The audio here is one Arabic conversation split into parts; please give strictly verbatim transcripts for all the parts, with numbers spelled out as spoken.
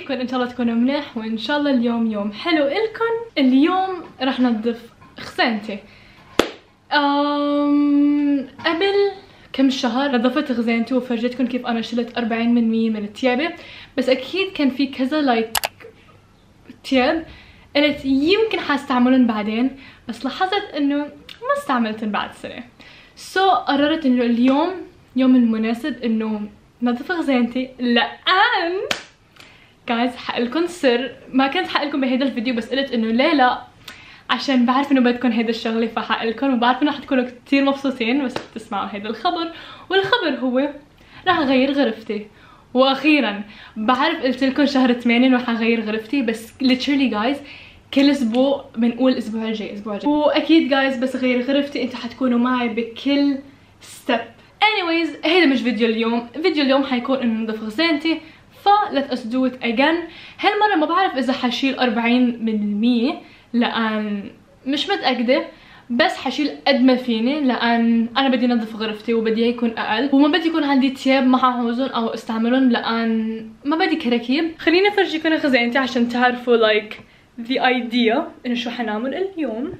كيفكم؟ ان شاء الله تكونوا منيح وان شاء الله اليوم يوم حلو الكم. اليوم رح ننظف خزانتي. أم... قبل كم شهر نظفت خزانتي وفرجيتكم كيف انا شلت أربعين بالمية من الثيابه، بس اكيد كان في كذا لايك ثياب قلت يمكن حاستعملهم بعدين، بس لاحظت انه ما استعملتهم بعد سنه. سو so, قررت انه اليوم يوم المناسب انه نظف خزانتي. لان جايز حقلكم سر، ما كنت حقلكم بهيدا الفيديو بس قلت انه ليه لا، عشان بعرف انه بدكم هيدا الشغله فحقلكم، وبعرف انه حتكونوا كتير مبسوطين بس تسمعوا هيدا الخبر. والخبر هو راح اغير غرفتي. واخيرا بعرف قلت لكم شهر ثمانية انه حغير غرفتي، بس literally guys كل اسبوع بنقول الاسبوع الجاي الاسبوع الجاي، واكيد جايز بس غير غرفتي انتوا حتكونوا معي بكل ستيب. anyways هيدا مش فيديو اليوم، فيديو اليوم حيكون انه ننظف غسالتي، ف let us do it again. هالمره ما بعرف اذا حشيل أربعين بالمية لان مش متاكده، بس حشيل قد ما فيني لان انا بدي انظف غرفتي وبدي يكون اقل، وما بدي يكون عندي ثياب ما حعوزهم او استعملهم لان ما بدي كراكيب. خليني افرجيكم خزانتي عشان تعرفوا like the idea انه شو حنعمل اليوم.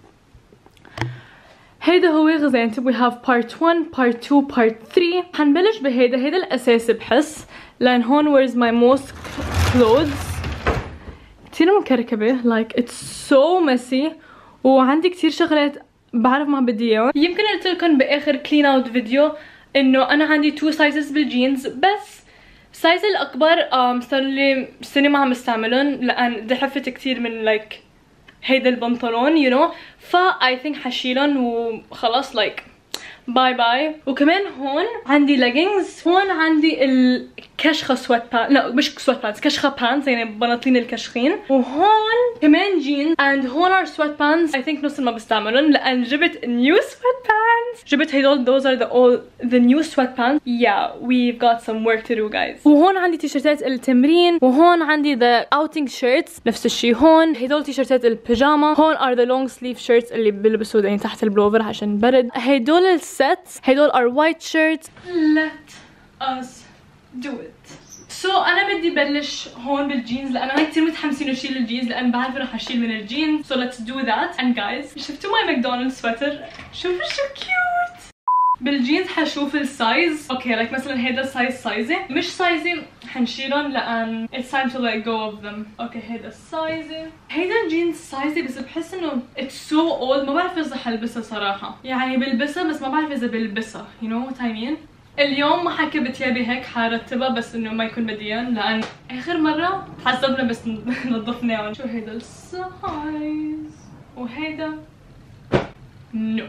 هيدا هو غزانتي. we have part one part two part three. حنبلش بهيدا، هيدا الاساسي بحس لان هون where's my most clothes كتير مكركبه like it's so messy، وعندي كتير شغلات بعرف ما بدي اياهم. يمكن قلت لكم باخر كلين اوت فيديو انه انا عندي تو سايزز بالجينز، بس السايز الاكبر صار لي سنه ما عم استعملهم لان دحفت كتير من لايك هيدا البنطلون يو نو، فا اي ثينك حشيلهم وخلاص لايك باي باي. وكمان هون عندي ليجينجز، هون عندي الكشخه سويت بان، لا مش سويت بانز، كشخه بانز يعني بناطيل الكشخين، وهون كمان جينز اند هون ار سويت بانز اي ثينك نص ما بستعملهم لان جبت نيو سويت بانز، جبت هدول those are the all the new sweatpants. yeah we've got some work to do guys. وهون عندي تيشرتات التمرين، وهون عندي the outing shirts نفس الشيء. هون هدول تيشرتات البيجاما، هون are the long sleeve shirts اللي بلبسوا يعني تحت البلوفر عشان برد. هدول السيتس هدول are white shirts. let us do it. سو so, انا بدي بلش هون بالجينز لان انا كثير متحمسه انه اشيل الجينز لان بعرف انه حشيل من الجينز. سو ليتس دو ذات. اند جايز شفتوا ماي ماكدونالدز سويتر؟ شوفوا شو كيوت. بالجينز حشوف السايز. اوكي لايك مثلا هيدا السايز سايزي، مش سايزي حنشيلهم لان it's time to let go of them. اوكي هيدا السايزي، هيدا الجينز سايزي بس بحس انه it's so old، ما بعرف اذا حلبسها صراحه، يعني بلبسها بس ما بعرف اذا بلبسها you know what I mean. اليوم ما حكبت ثيابي هيك حرتبها بس انه ما يكون بديان لان اخر مره حسبنا بس نظفناهم. شو هيدا السايز وهيدا نو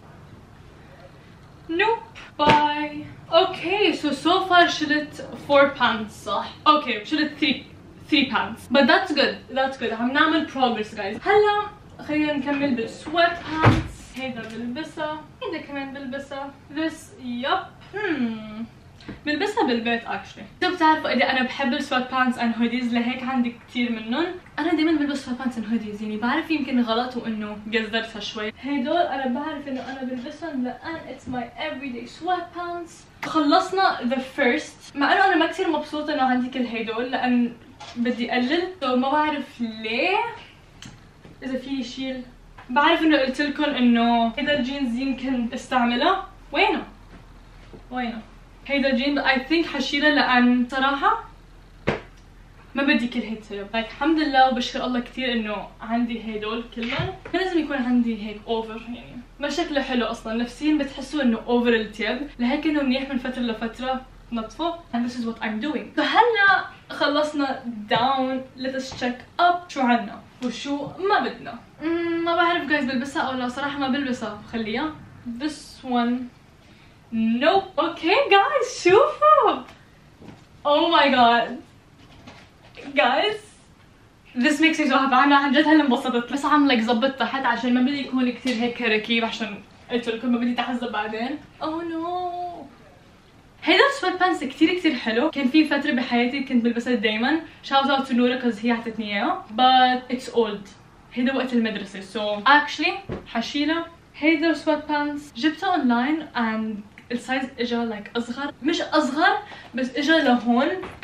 نو باي. اوكي سو سو فار شلت فور بانتس صح؟ اوكي شلت ثري ثري بانتس but that's good that's good. عم نعمل progress guys. هلا خلينا نكمل بالسويت بانتس. هيدا بلبسها، هيدا كمان بلبسها. this يب هم بلبسها بالبيت اكشلي. انتوا بتعرفوا قد انا بحب السويت بانتس اند هوديز لهيك عندي كثير منهم. انا دائما بلبس سويت بانتس اند هوديز، يعني بعرف يمكن غلط وانه قصدرتها شوي. هدول انا بعرف انه انا بلبسهم لان اتس ماي everyday سويت بانتس. خلصنا ذا فيرست، مع انه انا ما كثير مبسوطه انه عندي كل هدول لان بدي اقلل، سو ما بعرف ليه اذا في شيل. بعرف انه قلت لكم انه هيدا الجينز يمكن استعملها. وينه؟ وينه؟ هيدا الجين اي ثينك حشيلها لان صراحه ما بدي كل هيك ثياب. لايك الحمد لله وبشكر الله كثير انه عندي هدول كلهم. ما لازم يكون عندي هيك اوفر، يعني ما شكله حلو اصلا نفسيا بتحسوا انه اوفر الثياب، لهيك انه منيح من فتره لفتره نظفه. and this is what I'm doing. فهلا خلصنا down let us check up شو عنا وشو ما بدنا. ما بعرف جايز بلبسها او لا، صراحه ما بلبسها خليها. this one nope. okay guys شوفوا oh my god guys this makes me so happy. انا عن جد هلا انبسطت، بس عم like ظبط تحت عشان ما بدي يكون كثير هيك ركيب عشان قلت لكم ما بدي تحزب بعدين. oh no هيدا السويت بانس كثير كثير حلو، كان في فتره بحياتي كنت بلبسها دائما. shout out to نورا كز هي عطتني اياه but it's old. هيدا وقت المدرسه so actually حشيلها. هيدا السويت بانس جبتها اونلاين and السايز اجا لايك like اصغر، مش اصغر بس اجا لهون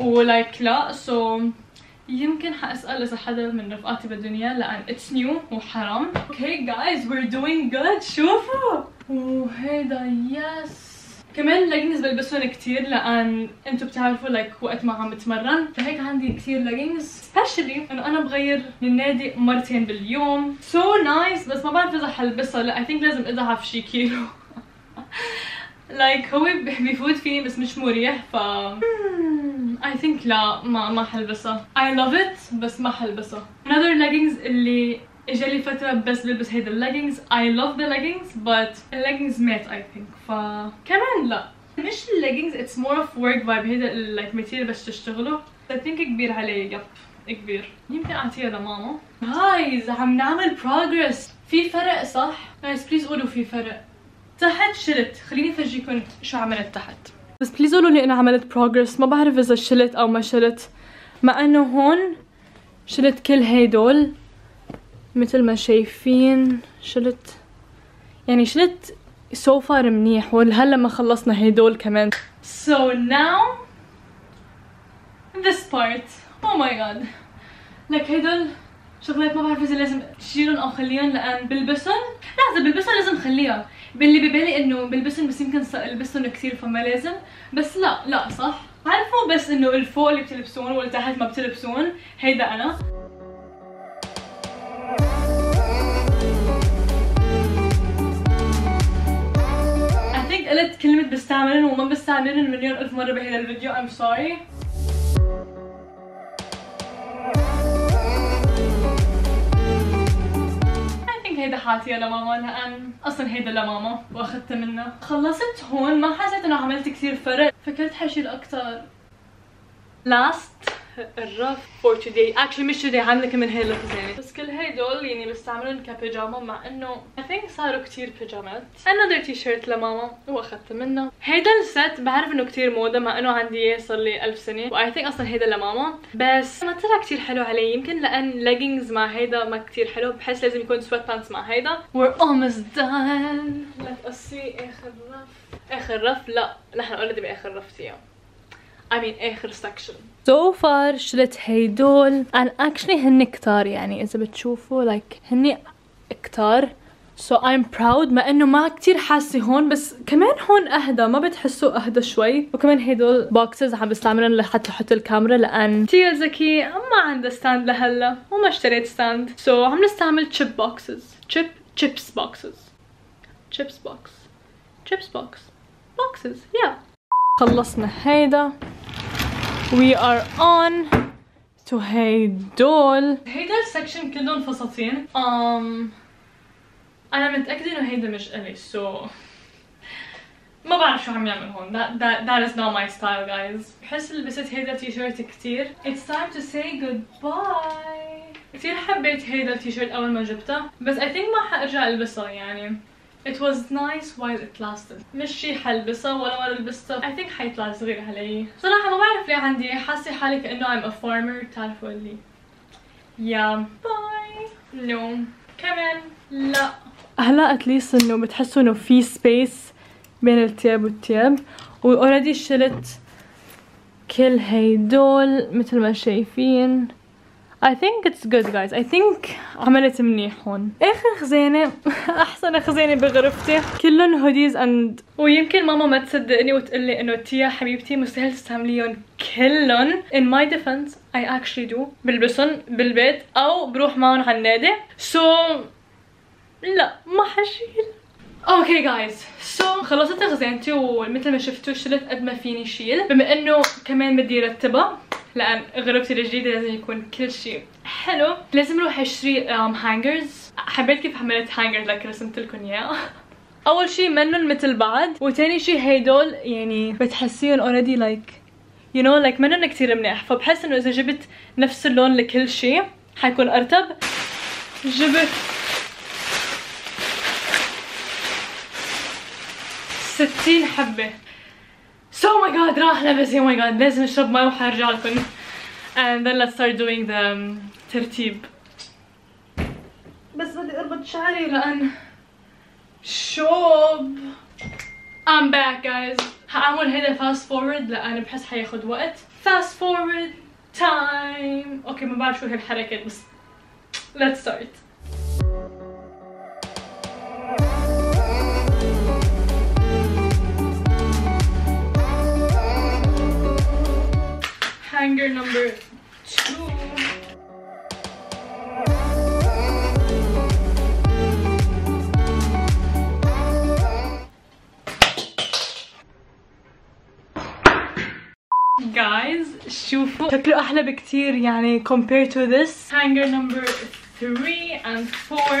ولايك لا سو يمكن حاسال اذا حدا من رفقاتي بدهم اياه لان اتس نيو وحرام. اوكي جايز وير دوينج جود. شوفوا وهيدا يس كمان لاجينز بلبسهم كتير لان انتم بتعرفوا لايك وقت ما عم بتمرن فهيك عندي كتير لاجينز سبيشلي انه انا بغير للنادي مرتين باليوم. سو so نايس nice. بس ما بعرف اذا حلبسها. لا اي ثينك لازم اضعف شي كيلو لايك like, هو بيفوت فيني بس مش مريح ف اي ثينك لا ما ما حلبسها. اي لاف ات بس ما حلبسها. another leggings اللي اجالي فترة بس بلبس هيدا الleggings. I love the leggings but leggings مات I think فكمان لا مش leggings it's more of work vibe. هيدا like ماتيريال بس تشتغله I think كبير عليه. يب كبير. يمكن اعطيها لماما. جايز عم نعمل progress. في فرق صح؟ جايز بليز قولوا في فرق. تحت شلت. خليني افرجيكم شو عملت تحت بس بليز قولوا لي انا عملت progress. ما بعرف اذا شلت او ما شلت مع انه هون شلت كل هيدول مثل ما شايفين. شلت يعني شلت so far منيح وهلا ما خلصنا هيدول كمان. So now this part oh my god لك هيدول شغلات ما بعرف اذا لازم شيلهم او خليهم لان بلبسهم. لا اذا بلبسهم لازم خليها. باللي ببالي انه بلبسهم بس يمكن البسهم كثير فما لازم. بس لا لا صح عارفوا بس انه الفوق اللي بتلبسون واللي تحت ما بتلبسون هيدا انا. قلت كلمة بستعملن وما بستعملن مليون ألف مرة بهذا الفيديو. I'm sorry. I think هيدا حاطيها لماما لأن أصلا هيدا لماما وأخذتها منها. خلصت هون ما حسيت إنه عملت كثير فرق. فكرت حشيل أكتر. Last الرف for today. actually مش today عامله كمان هي الخزانه بس كل هيدول يعني بستعملهم كبيجاما مع انه I think صاروا كتير بيجامات. another t-shirt لماما واخذت منها. هيدا الست بعرف انه كتير موضه مع انه عندي اياه صار لي ألف سنه و I think اصلا هيدا لماما بس ما طلع كتير حلو علي. يمكن لان leggings مع هيدا ما كتير حلو. بحس لازم يكون sweat pants مع هيدا. we're almost done. let's see اخر رف. اخر رف لا نحن already باخر رف فيها I mean اخر section. so far شلت هيدول and actually هن كتار يعني اذا بتشوفوا like هن كتار so I'm proud مع انه ما كتير حاسه هون بس كمان هون اهدى ما بتحسوا اهدى شوي. وكمان هيدول boxes عم بستعملهم لحتى احط الكاميرا لان تيا زكي ما عندها ستاند لهلا وما اشتريت ستاند so عم نستعمل chip boxes. chip chips boxes chips box chips box boxes yeah. خلصنا هيدا. we are on to هيدول. هيدا السكشن كلهم فساتين. um, انا متاكده انه هيدا مش الي so ما بعرف شو عم يعمل هون. that, that, that is not my style guys. بحس لبست هيدا تي شيرت كتير. it's time to say goodbye. كتير حبيت هيدا التي شيرت اول ما جبتها بس I think ما حارجع البسها يعني it was nice while it lasted. مش شي حلبسها ولا مرة لبستها I think حيطلع صغير علي صراحة. ما بعرف ليه عندي حاسة حالي كأنه I'm a farmer. تعرفوا اللي يا باي no كمان لا. هلا اتليست انه بتحسوا انه في سبيس بين التياب والتياب و already شلت كل هيدول مثل ما شايفين. I think it's good guys. I think عملت منيح هون. اخر خزانة احسن خزانة بغرفتي كلهم هوديز اند ويمكن ماما ما تصدقني وتقلي انه تيا حبيبتي مستحيل تستعمليهم كلهم. in my defense I actually do. بلبسهم بالبيت او بروح معهم على النادي so لا ما حشيل. اوكي جايز سو خلصت خزانتي ومثل ما شفتوا شلت قد ما فيني شيل بما انه كمان بدي رتبها لان غرفتي الجديده لازم يكون كل شيء حلو. لازم اروح اشتري هانجرز. حبيت كيف حملت هانجرز لك رسمت لكم اياه. اول شيء منن مثل بعض وثاني شيء هيدول يعني بتحسيهم اوريدي لايك يو نو لايك منن كثير منيح فبحس انه اذا جبت نفس اللون لكل شيء حيكون ارتب. جبت ستين حبة. So oh my god راح نفسي oh my god لازم اشرب ماء وحرجع لكم. And then let's start doing the um, ترتيب. بس بدي اربط شعري لان شوب. I'm back guys. هعمل هيدا fast forward لان بحس حياخد وقت fast forward time. اوكي ما بعرف شو هي الحركات بس let's start. Hanger number two. Guys شوفوا شكله احلى بكتير يعني compared to this. Hanger number three and four.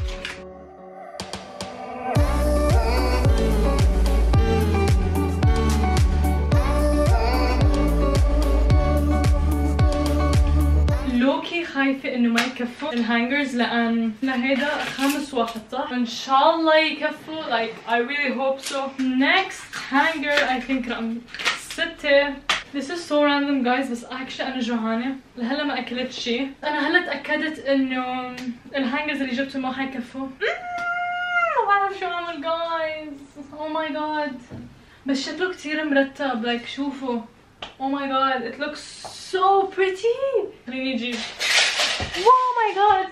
لوكي خايفة انه ما يكفوا الهانجرز لان لهيدا خامس واحد صح؟ ان شاء الله يكفوا like I really hope so. Next hanger I think رقم ستة. This is so random guys بس actually انا جوعانة لهلا ما اكلت شيء. انا هلا تاكدت انه الهانجرز اللي جبتهم ما حيكفوا. ما بعرف شو اعمل guys. Oh my god بس شكله كتير مرتب like شوفوا. Oh my god it looks so pretty. خليني اجيب. Oh my god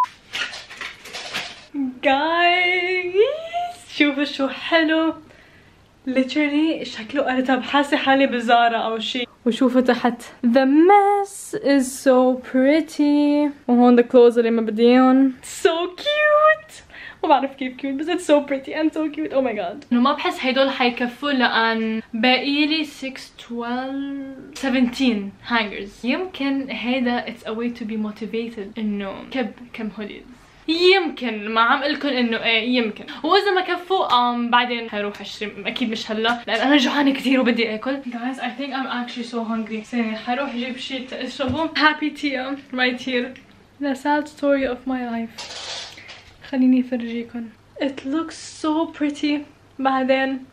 guys شوفوا شو حلو literally شكله ارتب حاسه حالي بزارة او شيء. وشوفوا تحت the mess is so pretty وهون the clothes اللي ما بدي اياهم so cute. ما بعرف كيف كيوت بس it's so pretty and so cute. oh my god انه ما بحس هيدول حيكفوا لان باقي لي six twelve seventeen hangers. يمكن هيدا it's a way to be motivated انه كب كم هوديز يمكن ما عم قلكن انه ايه يمكن واذا ما كفوا ام بعدين حروح اشتري اكيد مش هلا لان انا جوعانه كثير وبدي اكل. guys I think I'm actually so hungry. ثانية حروح اجيب شيء اشربه. happy tea right here. the sad story of my life. خليني افرجيكم. it looks so pretty. بعدين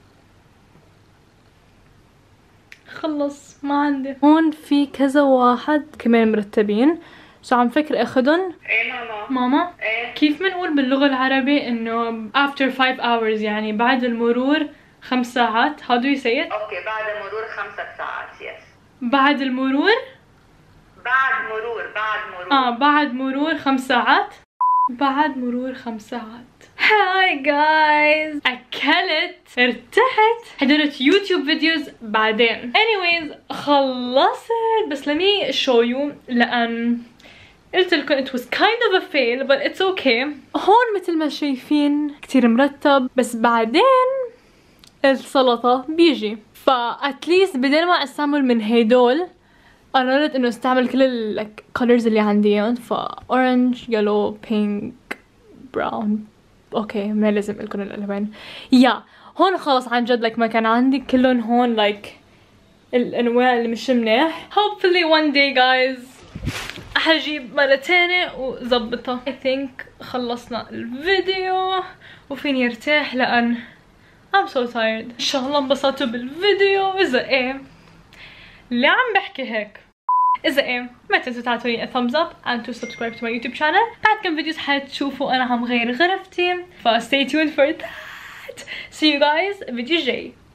خلص ما عندي. هون في كذا واحد كمان مرتبين سو عم فكر اخدن. ايه ماما. ماما ايه كيف بنقول باللغة العربية انه after five hours يعني بعد المرور خمس ساعات. how do you say it؟ اوكي بعد مرور خمسة ساعات. يس بعد المرور بعد مرور بعد مرور اه بعد مرور خمس ساعات. بعد مرور خمس ساعات. هاي جايز اكلت ارتحت حضرت يوتيوب فيديوز بعدين. anyways خلصت بس لمي show you لان قلت لكم it was kind of a fail but it's okay. هون مثل ما شايفين كتير مرتب بس بعدين السلطة بيجي فا at least بدل ما استعمل من هيدول قررت انه استعمل كل ال like colors اللي عندي فا orange yellow pink brown. اوكي ما لازم لكم الالوان يا yeah. هون خلص عن جد like ما كان عندي كلهم هون like الانواع اللي مش منيح. hopefully one day guys حجيب مرة تانية وظبطها. I think خلصنا الفيديو وفيني ارتاح لان I'm so tired. ان شاء الله انبسطتوا بالفيديو. اذا ايه اللي عم بحكي هيك اذا ايه ما تنسوا تعطوني a thumbs up and to subscribe to my YouTube channel. بعد كم فيديوز حتشوفوا انا عم غير غرفتي ف stay tuned for that. see you guys فيديو جاي.